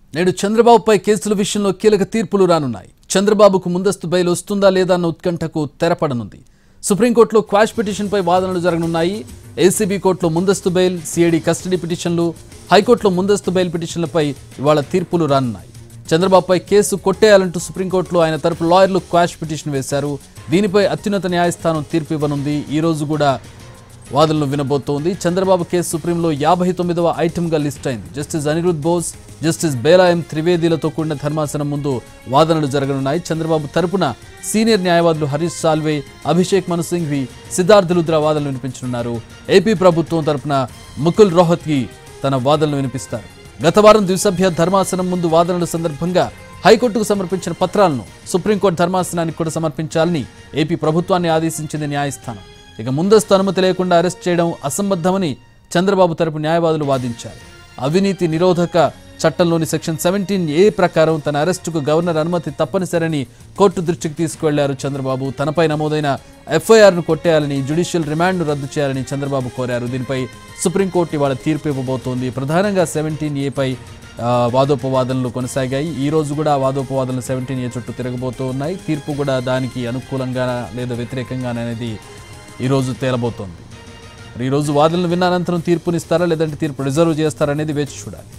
నేడు చంద్రబాబుపై కేసుల విషయంలో కీలక తీర్పులు రానున్నాయి. చంద్రబాబుకు ముందస్తు బెయిల్ వస్తుందా లేదా అన్న ఉత్కంఠకు తెరపడనుంది. సుప్రీంకోర్టులో క్వాష్ పిటిషన్పై వాదనలు జరగనున్నాయి. ఏసీబీ కోర్టులో ముందస్తు బెయిల్, సిఐడి కస్టడీ పిటిషన్లు, హైకోర్టులో ముందస్తు బెయిల్ పిటిషన్లపై ఇవాళ తీర్పులు రానున్నాయి. చంద్రబాబుపై కేసు కొట్టేయాలంటూ సుప్రీంకోర్టులో ఆయన తరపు లాయర్లు క్వాష్ పిటిషన్ వేశారు. దీనిపై అత్యున్నత న్యాయస్థానం తీర్పు ఇవ్వనుంది. ఈ రోజు కూడా వాదనలు వినబోతోంది. చంద్రబాబు కేసు సుప్రీంలో 59వ ఐటెంగా లిస్ట్ అయింది. జస్టిస్ అనిరుద్ బోస్, జస్టిస్ బేలాయం త్రివేదీలతో కూడిన ధర్మాసనం ముందు వాదనలు జరగనున్నాయి. చంద్రబాబు తరపున సీనియర్ న్యాయవాదులు హరీష్ సాల్వే, అభిషేక్ మను సింఘ్వి, సిద్ధార్థ్ లుద్రా వాదనలు వినిపించనున్నారు. ఏపీ ప్రభుత్వం తరపున ముకుల్ రోహత్గి తన వాదనలు వినిపిస్తారు. గత వారం ద్విసభ్య ధర్మాసనం ముందు వాదనల సందర్భంగా హైకోర్టుకు సమర్పించిన పత్రాలను సుప్రీంకోర్టు ధర్మాసనానికి కూడా సమర్పించాలని ఏపీ ప్రభుత్వాన్ని ఆదేశించింది న్యాయస్థానం. ఇక ముందస్తు అనుమతి లేకుండా అరెస్ట్ చేయడం అసంబద్ధమని చంద్రబాబు తరపు న్యాయవాదులు వాదించారు. అవినీతి నిరోధక చట్టంలోని సెక్షన్ 17A ప్రకారం తన అరెస్టుకు గవర్నర్ అనుమతి తప్పనిసరని కోర్టు దృష్టికి తీసుకువెళ్లారు చంద్రబాబు. తనపై నమోదైన ఎఫ్ఐఆర్ను కొట్టేయాలని, జ్యుడిషియల్ రిమాండ్ను రద్దు చేయాలని చంద్రబాబు కోరారు. దీనిపై సుప్రీంకోర్టు ఇవాళ తీర్పు ఇవ్వబోతోంది. ప్రధానంగా 17A వాదోపవాదనలు కొనసాగాయి. ఈ రోజు కూడా వాదోపవాదనలు 17A చుట్టూ తిరగబోతూ ఉన్నాయి. తీర్పు కూడా దానికి అనుకూలంగా లేదా వ్యతిరేకంగా అనేది ఈరోజు తేలబోతోంది. ఈరోజు వాదనలు విన్న అనంతరం తీర్పునిస్తారా లేదంటే తీర్పు రిజర్వ్ చేస్తారా అనేది వేచి చూడాలి.